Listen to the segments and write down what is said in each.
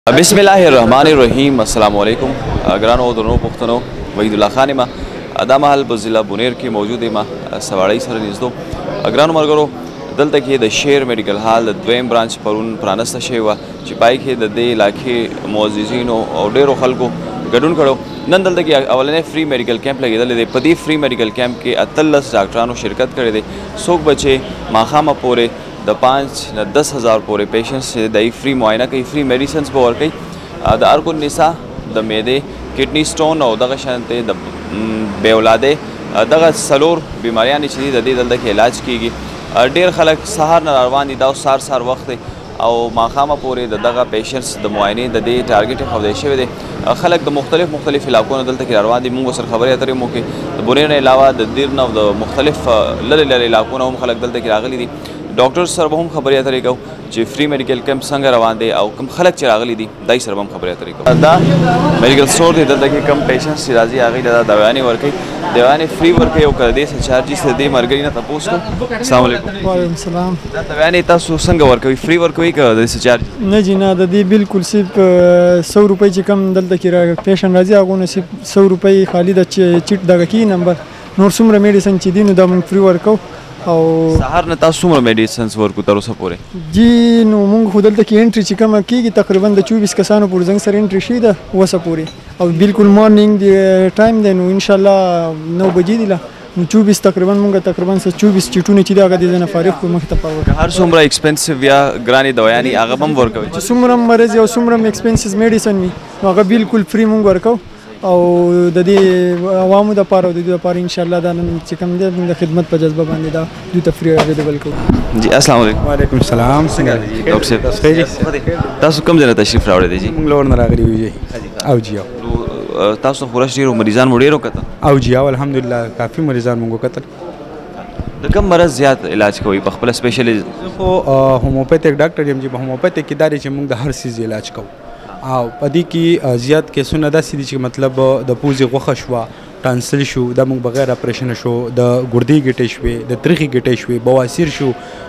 بسم الله الرحمن الرحیم. السلام علیکم ګرانو درنو پښتنو. وحید الله خان ما دا مهال په ضلع بونیر کې موجود یم سواړی سره نږدې. ګرانو ملګرو دلته کې د شیر میډیکل هال د دویم برانچ پرون پرانسته شوی وه چې پای کې د دې علاقې معززینو او ډېرو خلکو ګډون کړو. نن دلته کې اولنی فری میډیکل کیمپ لګېدلی دی. په دې فری میډیکل کیمپ کې 18 ډاکټرانو شرکت کړی دی. څوک به چې ماښامه پورې د 5 نه 10,000 پورې پیشنټس چې دی فری معاینه کوي، فری میډیسنس به ورکوي. د ارکو نسا، د معدې، کډني سټون او دغه شانتې د بې اولادۍ دغه څلور بیماریانې چې دي د دې دلته کې علاج کیږي. ډېر خلک سهار نه روان دي، دا سهار وخت دی او ماښامه پورې د دغه پیشنټس د معاینې د دې ټارګټ ایښودی شوی دی. خلک د مختلف علاقونو دلته کې روان دي. موږ ورسره خبرې اترې هم وکړې. د بونیر نه علاوه د دیر نه او د مختلف لرې علاقونو هم خلک دلته کې راغلي دي. ډاکټر سره به هم خبرې اترې کوو چې فری میډیکل کیمپ څنګه روان دی او کوم خلک چې راغلي دي دای سره به هم خبرې اترې کوو. دا میډیکل سټور دی، دلته کې کوم پیشنټس چې راځي هغوی له دا دوايانې ورکوي. دوايانې فری ورکوي او که د دې څه چارجز د دې ملګري نه تپوس کوو. السلام علیکم. وعلیکم السلام. دا دوايانې تاسو څنګه ورکوي؟ فری ورکوي که د دې څه چارج؟ نه جی نه، د دې بالکل صرف 100 روپۍ چې کم دلته کې پیشنټ راځي هغو نه صرف 100 روپۍ خالي د چیټ دغه کي نمبر. نور څومره میډیسن چې دي نو دا موږ فری ورکوو. او سهار نه تاسو څومره میډیسنس ورکو تر اوسه پورې؟ جی نو موږ خو دلته کې انټري چې کومه کېږي تقریبا د 24 کسانو پورې زنګ سره انټري شوې ده اوسه پورې. او بالکل مارنینګ دی ټایم دی نو انشاءالله 9 بجې دي له نو 24 تقریبا موږ 24 چیټونه چې دي هغه د ځای نه فارغ کړو مخې ته پاوه. هر څومره ایکسپنسیو یا ګرانې دوايانې هغه به هم ورکوي؟ چې څومره مرض او څومره ایکسپنسیز میډیسن وي نو هغه بالکل فری موږ ورکوو. او د دې عوامو دپاره او د دوی دپاره انشاءالله دا نن چې کوم دی موږ د خدمت په جذبه باندې دا دوی ته فری اویلیبل کوو. جی السلام علیکم. وعلیکم السلام. څنګه ډاکټر صاحب؟ تاسو کوم ځای نه تشریف راوړی دی؟ جی موږ لور نه راغلي یو جی. او جی تاسو خو راشي ډېرو مریضان مو ډېر وکتل؟ او جی الحمدلله کافي مریضان موږ وکتل. د کوم مرض زیات علاج کوئ په خپله سپیشلی؟ خو هوموپیتھک ډاکټر یم جی. په هوموپیتھک کې دا دی چې موږ د هر څیز علاج کوو او په دې کې زیات کیسونه داسې دي چې مطلب د پوزې غوښه شوه، ټانسل شو، دا موږ بغیر اپریشنه شو، د ګردې ګټې شوې، د تریخي ګټې شوې، بواسیر شو،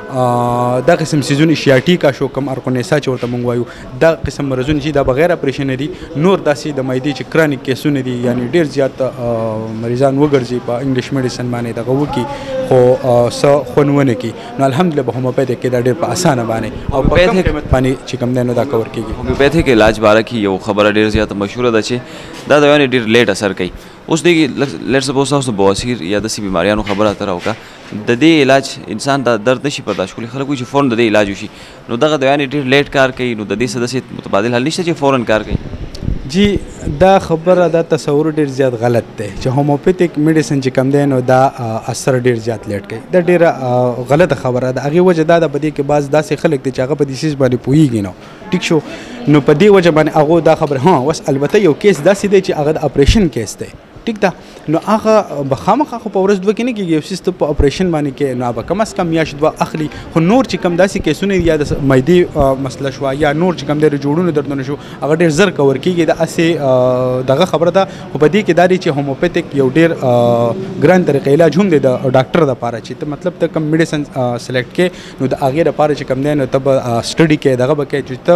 دا قسم سیزونه شیاټیکا شو، کم ارکونیسا چې ورته موږ وایو، دا قسم مرضونه چې دا بغیر اپریشنه دي. نور داسې د معدې چې کرانیک کیسونه دي یعنی ډېر زیات مریضان وګرځي په انګلیش میډیسن باندې دغه وکړي خو څه خوند ونه کړي نو الحمدلله په هوموپیتھک کې دا ډېر په اسانه باندې او په کم قیمت باندې چې کوم دی نو دا کور کېږي. هومیوپیتھک علاج باره کې یو خبره ډېر زیاته مشهوره ده چې دا دوايانې ډېر لیټ اثر کوي. اوس دې لیټ سپوز تاسو بواسیر یا داسې بیماریانو خبره اتره وکړه، د دې علاج انسان ته درد نشي برداشت کولی. خلک وایي چې فوراً د دې علاج وشي نو دغه دوايانې ډېر لیټ کار کوي. نو د دې څه داسې متبادل حل نشته چې فوراً کار کوي؟ جی دا خبره دا تصور ډیر زیات غلط دی چې هوموپیتھک میډیسن چې کم دی نو دا اثر ډیر زیات لیټ کوي. دا ډیره غلطه خبره ده. هغې وجه دا ده په دې کې بعض داسې خلک دي چې هغه په دې څیز باندې پوهېږي نو ټیک شو نو په دې وجه باندې هغو دا خبره اوس البته یو کیس داسې دی چې هغه د اپریشن کیس دی ټیک ده نو هغه به خامخا خو په ورځ دوه کې نه کېږي. یو څیز ته په اپریشن باندې کې نو به کم از کم میاشت دوه اخلي. خو نور چې کم داسې کیسونه یا د معدې مسله شوه یا نور چې کم دی د جوړونو دردونه شو هغه ډېر زر کور کېږي. دا هسې دغه خبره ده. خو په دې کې دا دی چې هوموپیتھک یو ډېر ګران طریقه علاج هم دی د ډاکټر دپاره چې ته مطلب ته کم میډیسن سلیکټ کې نو د هغې دپاره چې کم دی نو ته به سټډي کې دغه به کوې چې ته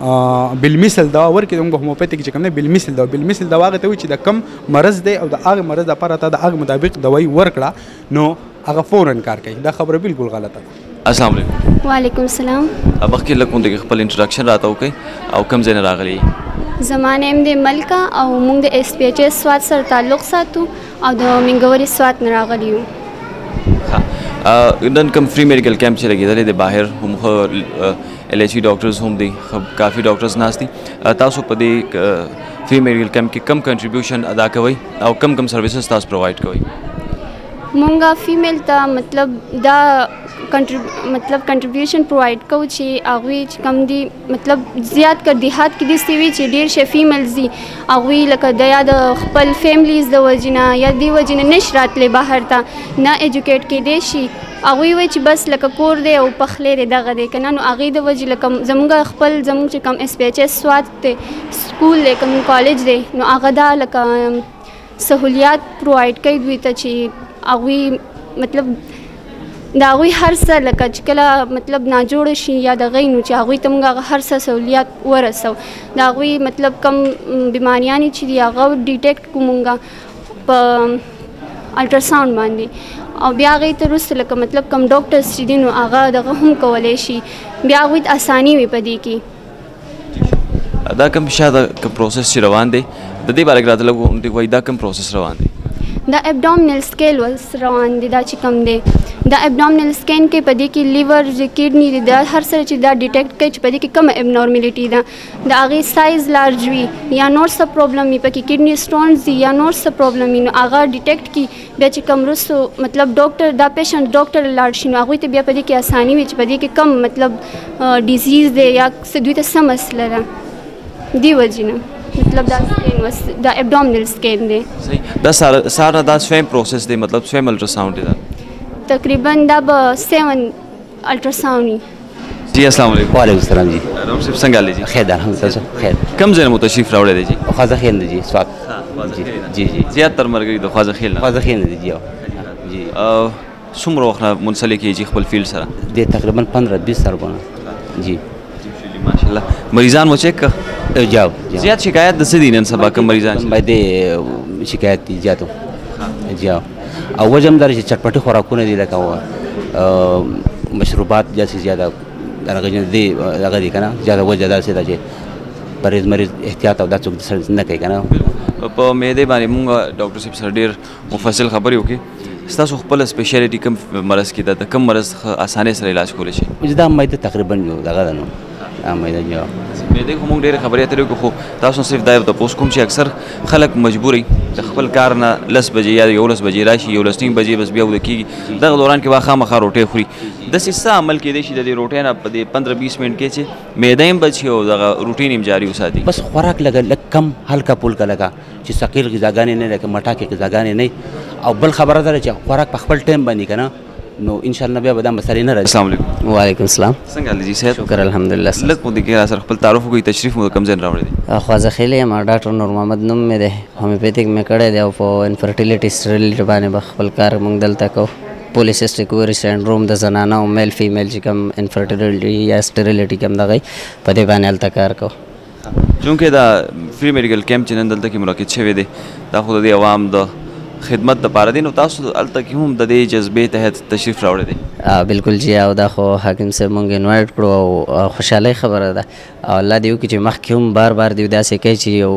بالمثل دوا ورکړې. موږ هوموپیتھک چې کم دی بالمثل دوا هغه ته وایي چې د کم مرض دی او د هغه مرض لپاره ته د هغه مطابق دوايي ورکړه نو هغه فوراً کار کوي. دا خبره بالکل غلطه ده. السلام علیکم. وعلیکم السلام. مخکې لږ مونږ خپل انټروډکشن راته وکړئ او کوم ځای نه راغلي؟ زما نیم دی ملکه او موږ د SPHS سوات سره تعلق ساتو او د منګوري سوات نه راغلي یو. نن کوم فری میډیکل کیمپ چې لګېدلی دی بهر هم LHE ډاکټرز هم دي، کافي ډاکټرز ناست دي. تاسو په دې فری میډیکل کیمپ کې کم کنټریبیوشن ادا کوئ او کم سروسز تاسو پرووایډ کوئ؟ مونږ فیمیل ته مطلب دا کنټریبیوشن پرووایډ کوو چې هغوی چې کم دي مطلب زیات کر دیهات کې داسې وي چې ډېر شه فیمیلز دي هغوی لکه د یا د خپل فیملیز د وجې نه یا دې وجې نه نشي راتلی بهر ته نه ایجوکیټ کېدی شي. هغوی وایي چې بس لکه کور دی او پخلی دی دغه دی که نه نو هغې د وجې لکه زموږ چې کم SPHS سوات دی سکول دی کوم کالج دی نو هغه دا لکه سهولیات پرووایډ کوي دوی ته چې هغوی مطلب د هغوی هر څه لکه چې کله مطلب ناجوړه شي یا د هغوی نو چې هغوی ته موږ هغه هر څه سہولیات ورسو د هغوی مطلب کم بیماریانې چې دي هغه ډیټیکټ کړو موږ په الټراساؤنډ باندې او بیا هغې ته وروسته لکه مطلب کم ډاکټرز چې دي نو هغه دغه هم کولی شي بیا هغوی ته اساني وي په دې کې. دا کوم شاته کوم پروسس چې روان دی د دې باره کې راته لږ وایي دا کوم پروسس روان دی؟ دا ابډومینل سکیل روان دی دا چې کوم دی دا ابډومینل سکین کې په دې کې لیور کډني دی دا هر څه چې دا ډیټیکټ کوي چې په دې کې کومه ابنارملټي ده د هغې سایز لارج وي یا نور څه پرابلم وي پکې کډني سټونز دي یا نور څه پرابلم وي نو هغه ډیټیکټ کړي بیا چې کوم وروستو مطلب ډاکټر دا پیشنټ ډاکټر لاړ شي نو هغوی ته بیا په دې کې اساني وي چې په دې کې کم مطلب ډیزیز دی یا دوی ته څه مسله ده دې وجې نه مطلب دا سکین دا ابډومینل سکین دی. صحیح دا سارا دا سویم پروسس دی مطلب سویم الټراساؤنډ دی دا تقریباً دا به 7 الټراساؤنډ وي. جی السلام علیکم. وعلیکم السلام جی. ڈاکٹر صاحب څنګه حال دی جی؟ خیر الحمدلله خیر. کم ځای مو تشریف راوړی دی جی؟ خوازه خیل دی جی سوات. جی جی زیات تر مرګري د خوازه خیل نه. خوازه خیل دی جی. جی څومره وخت منسلک یې جی خپل فیلډ سره؟ د تقریبا 15-20 سال بونه. جی ماشاءالله. مریضان مو چیک جاو زیات شکایت د څه دي نن سبا کوم مریضان باید شکایت دي زیاتو جاو او وجم در چې چټپټي خوراکونه دي لکه مشروبات جیسے زیاده هغه دي هغه دي کنه زیاده وجه دا څه ده چې مریض احتیاط او دا څوک نه کوي کنه. په معدې باندې مونږ ډاکټر صاحب سره ډېر مفصل خبرې وکړې ستاسو خپل سپیشلیټي کوم مرض کې ده د کوم مرض اسانۍ سره علاج کولی شي؟ دا معده تقریبا دغه ده نو معده جو معدې خو مونږ ډېرې خبرې اترې وکړو خو تاسو صرف دا یو تپوس کوم چې اکثر خلک مجبور وي د خپل کار نه 10 بجې یا 11 بجې راشي 11:30 بجې بس بیا وده کېږي دغه دوران کې به خامخا روټۍ خوري داسې څه عمل کېدی شي د دې روټۍ نه په دې 15-20 منټ کې چې معده هم بچي او دغه روټین هم جاري وساتي؟ بس خوراک لږ کم هلکا پولکا لګه چې ثقیل غذاګانې نه لکه مټاکې غذاګانې نه او بل خبره ده چې خوراک په خپل ټایم باندې کنه نو ان شاء الله بیا به دا مسلې نه راځي. السلام علیکم. وعلیکم السلام. څنګه حال دی صاحب؟ شکر الحمدلله. لږ مو د کې سره خپل تعارف وکړئ تشریف مو کوم ځای راوړی دی؟ خوازه خیل یم ډاکټر نور محمد نوم مې دی هومیوپیتیک مې کړی دی او په انفرټیلیټي سټریلیټي باندې به خپل کار موږ دلته کوو پولیسیسټیک اووري سینډروم د زنانه او میل فیمیل چې کوم انفرټیلیټي یا سټریلیټي کوم دغه په دې باندې هلته کار کوو. چونکې دا فری میډیکل کیمپ چې نن دلته کې منعقد شوی دی دا خو د دې عوام د خدمت دپاره دی نو تاسو هلته کې هم د دې جذبې تحت تشریف راوړی دی؟ بالکل جی او دا خو حاکم صاحب مونږ انوایټ کړو او خوشحالۍ خبره ده او الله دې وکړي چې مخکې هم بار بار دې داسې کوي چې یو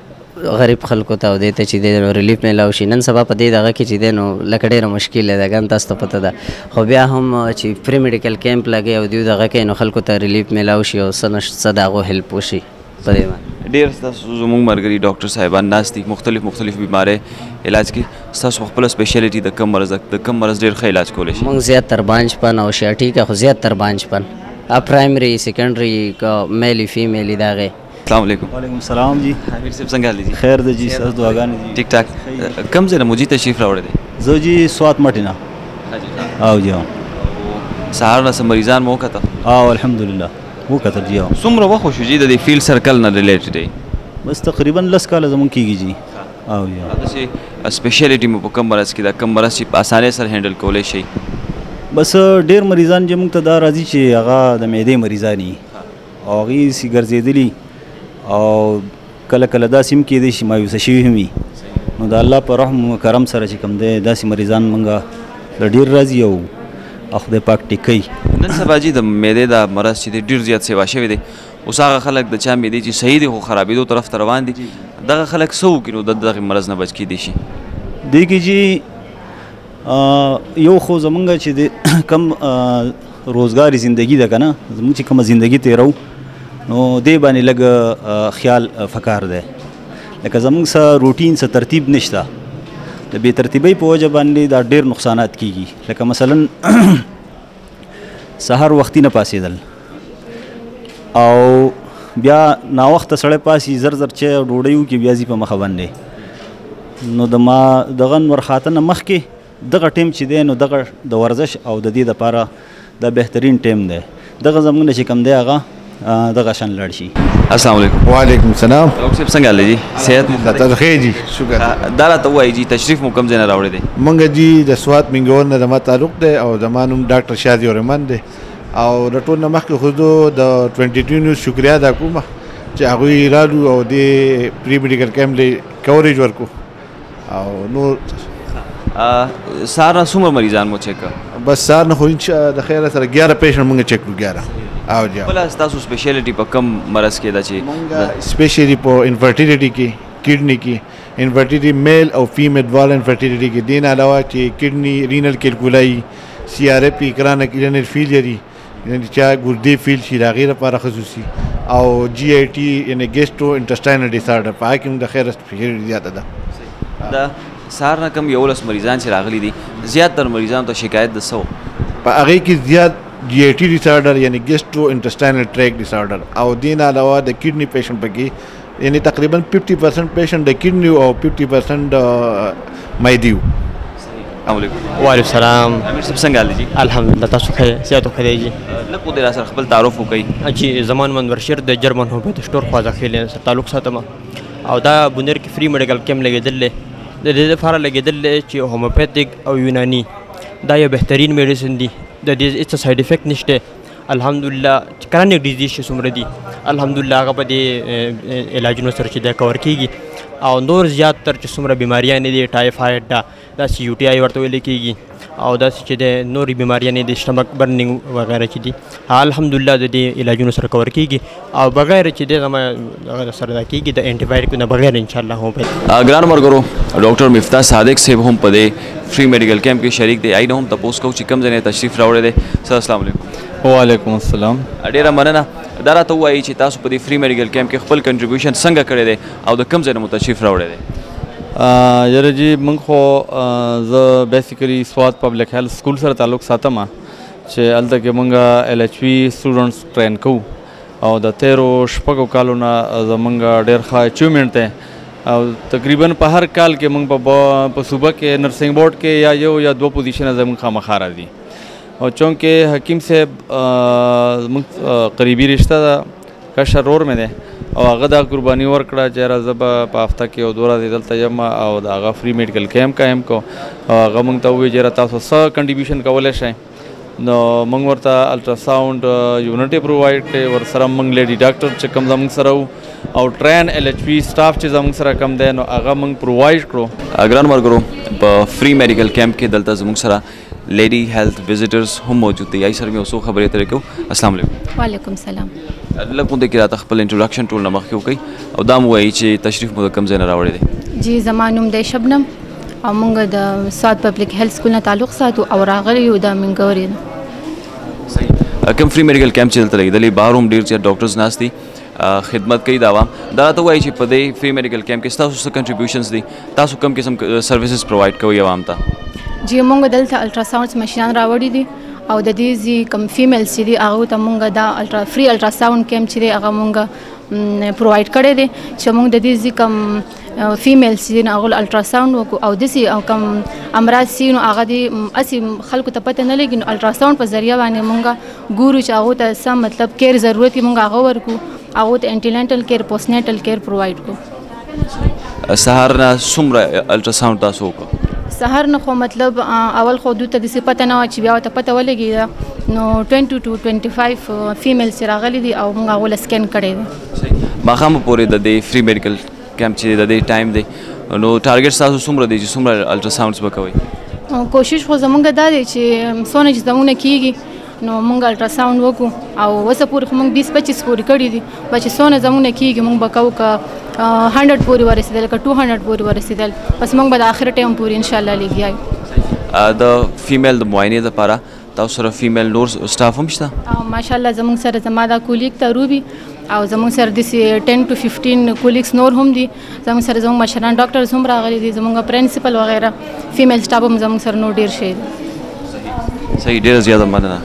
غریب خلکو ته او دې ته چې دی ریلیف میلاو شي نن سبا په دې دغه کې چې دی نو لکه ډېره مشکل ده ګان تاسو ته پته ده خو بیا هم چې فری میډیکل کیمپ لګي او دوی دغه کوي نو خلکو ته ریلیف میلاو شي او څه د هغو هیلپ وشي په دې باندې. ډېر ستاسو زموږ ملګري ډاکټر صاحبان ناست دي مختلف بیمارۍ علاج کې ستاسو خپله سپیشلیټي د کوم مرض ډېر ښه علاج کولی شي؟ موږ زیات تر بانجپن او شیاټیکا خو زیات تر بانجپن پرایمري سیکنډري میلي فیمیلي د هغې. السلام علیکم. وعلیکم السلام جی. حمید صاحب څنګه حال دی جی؟ خیر ده جی ستاسو دعاګانې دي. ټیک ټاک. کوم ځای نه مو جي تشریف راوړی دی؟ زه جی سوات مټې نه. او جی سهار نه څه مریضان مو وکتل؟ او الحمدلله وکتل جی. څومره وخت وشو جي د دې فیلډ سرکل نه ریلیټډ دی؟ بس تقریبا 10 کاله زموږ کېږي جی. او جی داسې سپیشلیټي مو په کوم مرض کې دا کوم مرض چې په اسانۍ سره هینډل کولی شي؟ بس ډېر مریضان چې موږ ته دا راځي چې هغه د معدې مریضان وي او هغې سي ګرځېدلي او کله کله داسې هم کېدی شي مایوسه شوي هم وي نو د الله په رحم و کرم سره چې کوم دی داسې مریضان موږ له ډېر راځي او خدای پاک ټیک کوي. نن سبا جي د معدې دا مرض چې دی ډېر زیات سیوا شوی دی اوس هغه خلک د چا معدې چې صحیح دي خو خرابېدو طرف ته روان دي دغه خلک څه وکړي نو د دغې مرض نه بچ کېدی شي؟ دې کې جي یو خو زمونږ چې د کم روزګاري زندگی ده که نه زمونږ چې کومه زندگی تېرو نو دې باندې لږ خیال فکار دی لکه زمونږ څه روټین څه ترتیب نشته د بې ترتیبۍ په وجه باندې دا ډېر نقصانات کېږي لکه مثلا سهار وختي نه پاسېدل او بیا ناوخته سړی پاسي زر زر چای او ډوډۍ وکړي بیا ځي په مخه باندې نو دغه ورخاته نه مخکې دغه ټیم چې دی نو دغه د ورزش او د دې دپاره دا بهترین ټیم دی دغه زموږ نه چې کوم دی هغه دغه شان لاړ شي. السلام علیکم. وعلیکم السلام. ډاکټر صاحب څنګه حال دی جی؟ صحت مو الله خیر جی شکر. دا راته وایي جی تشریف مو کوم ځای نه راوړی دی؟ مونږ جی د سوات منګور نه زما تعلق دی او زما نوم ډاکټر شادي رحمان دی او د ټول نه مخکې خو د 22 نیوز شکریا ادا کوم چې هغوی رالو او د پری میډیکل کیمپ له کوریج ورکو او نور سهار نه څومره مریضان مو چیک کړه؟ بس سهار نه خو د خیره سره 11 پیشنټ مونږ چیک کړو 11 او جا بله ستاسو سپیشلیټي په کم مرض کې ده چې مونږ سپیشلی په انفرټیلیټي کې کډنی کې انفرټیلیټي میل او فیمیل دواړه انفرټیلیټي کې دین علاوه چې کډنی رینل کیلکولای سی آر پی کرانیک رینل فیلری یعنی چې ګردې فیل شي د هغې لپاره خصوصي او جی آی ټي یعنی ګیسټرو انټسټاینل ډیسارډر په هغه کې هم د خیره سپیشلیټي زیاته ده. د سهار نه کم 11 مریضان چې راغلي دي زیاتره مریضانو ته شکایت د څه و؟ په هغې کې زیات جی آی ټي ډیسارډر یعنی ګیسټرو انټسټاینل ټریک ډیسارډر او دین علاوه د کډنی پیشنټ پکې یعنی تقریبا 50% پیشنټ د کډنی او 50% د معدې. السلام علیکم. وعلیکم السلام. امیر صاحب څنګه حال دی جی؟ الحمدلله تاسو ښه صحت خو دی جی؟ لږ خو دې را سره خپل تعارف وکړئ. جی زمان منور شیر د جرمن هومیوپیتھ سټور خوا ځخیلې سره تعلق ساتم او دا بونیر کې فری میډیکل کیمپ لګېدل دی د دې لپاره لګېدل دی چې هومیوپیتھک او یوناني دا یو بهترین میډیسن دی د دې هېڅ سایډ افیکټ نشته الحمدلله چې کرانیک ډیزیز چې څومره دي الحمدلله هغه په دې علاجونو سره چې دا کور کېږي او نور زیات تر چې څومره بیماریانې دي ټایفاید ده داسې یو ټي آی ورته ویل کېږي او داسې چې د نورې بیماریانې د سټمک برننګ وغیره چې دي الحمدلله د دې علاجونو سره کور کېږي او بغیر چې د هغه سره دا کېږي د انټي بایوټیک نه بغیر انشاءالله هم ګرانو ملګرو ډاکټر مفتاح صادق صاحب هم په دې فری میډیکل کیمپ کې شریک دی. آی نه هم تپوس کوو چې کوم ځای نه تشریف راوړی دی. سر السلام علیکم. وعلیکم السلام. ډېره مننه. دا راته ووایي چې تاسو په دې فری میډیکل کیمپ کې خپل کنټریبیوشن څنګه کړی دی او د کوم ځای نه مو تشریف راوړی دی؟ یاره جی موږ خو زه بیسیکلی سوات پبلک هیلث سکول سره تعلق ساتم چې هلته کې موږ ایل ایچ پي سټوډنټس ټرین کوو او د تیرو شپږو کالو نه زموږ ډېر ښه اچیومنټ دی او تقریبا په هر کال کې موږ په صوبه کې نرسنګ بورډ کې یا یو یا دوه پوزیشنه زموږ خامخا راځي او چونکې حکیم صاحب زموږ قریبي رشته ده کشر رور مې دی او هغه دا قرباني ورکړه چې یاره زه به په هفته کې یو 2 ورځې دلته یم او د هغه فری میډیکل کیمپ قایم کو او هغه موږ ته ووایي چې یاره تاسو څه کنټریبیوشن کولی شئ نو موږ ورته الټراساؤنډ یونټ یې پرووایډ کړې ورسره موږ لیډي ډاکټر چې کوم زموږ سره وو او ټرین ایل ایچ پي سټاف چې زموږ سره کم دی نو هغه موږ پرووایډ کړو. ګرانو ملګرو په فری میډیکل کیمپ کې دلته زموږ سره لیډي هیلث وزټرز هم موجود دي. آی سره مې اوسو خبرې اترې کوو. السلام علیکم. وعلیکم السلام. لږ غونډې کې راته خپل انټروډکشن ټول نه مخکې وکړئ او دا مو وایي چې تشریف مو د کوم ځای نه راوړی دی؟ جی زما نوم دی شبنم او موږ د سوات پبلک هیلث سکول نه تعلق ساتو او راغلی یو د منګورې نه. صحیح. کوم فری میډیکل کیمپ چې دلته لګېدلی بهر هم ډېر زیات ډاکټرز ناست دي خدمت کوي د عوام. دا راته وایي چې په دې فری میډیکل کیمپ کې ستاسو څه کنټریبیوشنز دي تاسو کوم قسم سروسز پرووایډ کوئ عوام ته؟ جی موږ دلته الټراساؤنډ ماشینان راوړي دي او د دې کم فیمیلز چې دي هغو ته موږ دا فری الټراساؤنډ کیمپ چې دی هغه موږ پرووایډ کړی دی چې موږ د دې کم فیمیلز چې دي نو هغو الټراساؤنډ وکړو او داسې کم امراض چې نو هغه دي هسې خلکو ته پته نه لګي نو الټراساؤنډ په ذریعه باندې موږ ګورو چې هغو ته څه مطلب کیر ضرورت وي موږ هغه ورکړو هغو ته انټینیټل کیر پوسټ نیټل کیر پرووایډ کړو. سهار نه څومره الټراساؤنډ تاسو وکړو؟ سهار نه خو مطلب اول خو دوی ته داسې پته نه وه چې بیا ورته پته ولګېده نو 20 to 25 فیمیلز چې راغلي دي او موږ هغو له سکین کړی دی. ماښام پورې د دې فری میډیکل کیمپ چې د دې ټایم دی نو ټارګټ تاسو څومره دی چې څومره الټراساؤنډز به کوئ؟ کوشش خو زموږ دا دی چې څونه چې زموږ کېږي نو موږ الټراساؤنډ وکړو او اوسه پورې خو موږ 20-25 پورې کړي دي به چې څونه زموږ کېږي موږ به کوو که 100 پورې ورسېدل که 200 پورې ورسېدل بس موږ به د آخر ټایم پورې انشاءالله لګیا یو. د فیمیل د معاینې دپاره تاسو سره فیمیل نور سټاف هم شته؟ او ماشاءالله زموږ سره زما دا کولیګ ته روبي او زموږ سره داسې 10 to 15 کولیګس نور هم دي زموږ سره زموږ مشران ډاکټرز هم راغلي دي زموږ پرنسپل وغیره فیمیل سټاف هم زموږ سره نور ډېر شی دی. صحیح ډېره زیاته مننه.